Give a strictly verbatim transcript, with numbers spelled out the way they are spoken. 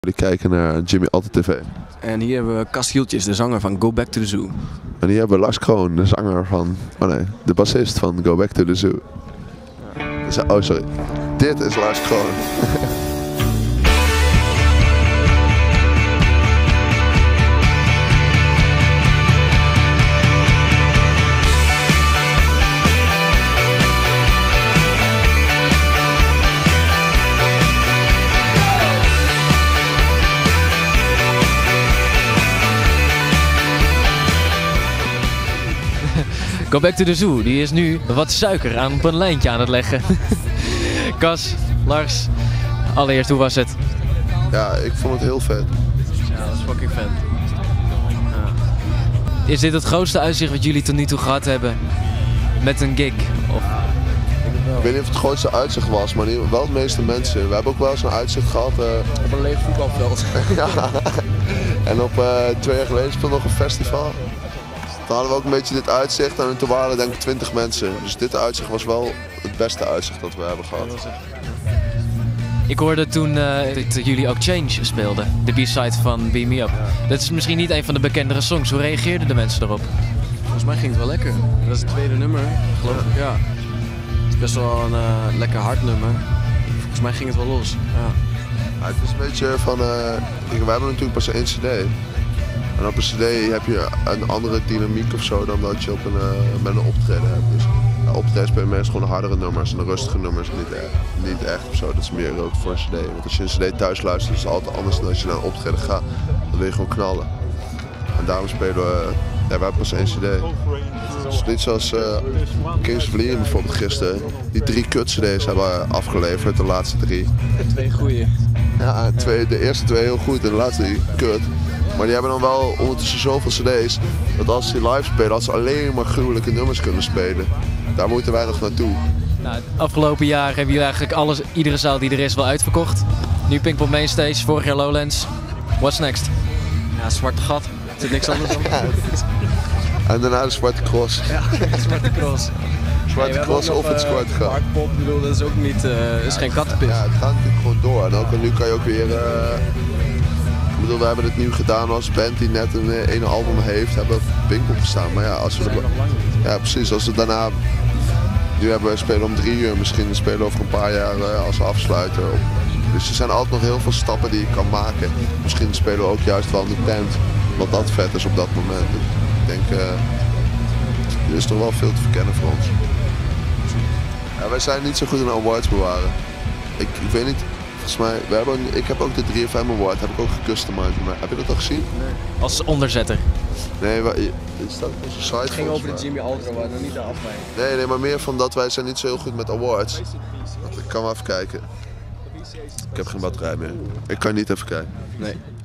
Jullie kijken naar Jimmy Alter T V. En hier hebben we Cas Hieltjes, de zanger van Go Back to the Zoo. En hier hebben we Lars Kroon, de zanger van, oh nee, de bassist van Go Back to the Zoo. Oh sorry, dit is Lars Kroon. Go Back to the Zoo, die is nu wat suiker aan op een lijntje aan het leggen. Cas, Lars, allereerst, hoe was het? Ja, ik vond het heel vet. Ja, dat is fucking vet. Ja. Is dit het grootste uitzicht wat jullie tot nu toe gehad hebben met een gig? Of... Ik weet niet of het grootste uitzicht was, maar wel het meeste mensen. We hebben ook wel eens een uitzicht gehad. Uh... Op een leeg voetbalveld. Ja. En op uh, twee jaar geleden speelde nog een festival. Toen hadden we ook een beetje dit uitzicht en toen waren er denk ik twintig mensen. Dus dit uitzicht was wel het beste uitzicht dat we hebben gehad. Ik hoorde toen uh, dat jullie ook Change speelden, de B-side van Beam Me Up. Dat is misschien niet een van de bekendere songs. Hoe reageerden de mensen erop? Volgens mij ging het wel lekker. Dat is het tweede nummer, geloof ik. Ja. Het is best wel een uh, lekker hard nummer. Volgens mij ging het wel los. Ja. Ja, het is een beetje van, uh, we hebben natuurlijk pas één cd. En op een cd heb je een andere dynamiek of zo dan dat je op een, uh, met een optreden hebt. Dus ja, optreden spelen mensen gewoon hardere nummers en de rustige nummers niet echt, niet echt of zo. Dat is meer ook voor een cd. Want als je een cd thuis luistert is het altijd anders dan als je naar een optreden gaat. Dan wil je gewoon knallen. En daarom spelen we, ja, we hebben pas één cd. Dus niet zoals uh, Kings of Leon bijvoorbeeld gisteren. Die drie kut cd's hebben afgeleverd, de laatste drie. Twee goeie. Ja, twee, de eerste twee heel goed en de laatste drie kut. Maar die hebben dan wel ondertussen zoveel cd's dat als ze live spelen, dat ze alleen maar gruwelijke nummers kunnen spelen. Daar moeten wij nog naartoe. Nou, het afgelopen jaar hebben jullie eigenlijk alles, iedere zaal die er is wel uitverkocht. Nu Pinkpop Mainstage, vorig jaar Lowlands. What's next? Ja, zwarte gat. Er zit niks anders dan. Ja, en daarna de Zwarte Cross. Ja, Zwarte Cross. Zwarte Nee, Cross of het Zwarte Gat. Hardpop, bedoel, dat is ook niet, uh, is geen kattenpis. Ja, het gaat natuurlijk gewoon door. En ook, nu kan je ook weer... Uh, Ik bedoel, we hebben het nu gedaan als band die net een uh, ene album heeft, hebben we op Pinkpop gestaan. Maar ja, als we... De, ja, precies. Als we daarna... Nu hebben we spelen om drie uur, misschien spelen we over een paar jaar uh, als afsluiter. Dus er zijn altijd nog heel veel stappen die je kan maken. Misschien spelen we ook juist wel in de tent, wat dat vet is op dat moment. Dus ik denk, uh, er is toch wel veel te verkennen voor ons. Ja, wij zijn niet zo goed in awards bewaren. Ik, ik weet niet, volgens mij, we hebben, ik heb ook de drie F M Award, heb ik ook gecustomized. Maar heb je dat al gezien? Nee. Als onderzetter. Nee, het staat op onze site. Het ging over de Jimmy Alter Award, nog niet de afleiding. Nee, nee, maar meer van dat wij zijn niet zo heel goed met awards. Ik kan wel even kijken. Ik heb geen batterij meer. Ik kan niet even kijken. Nee.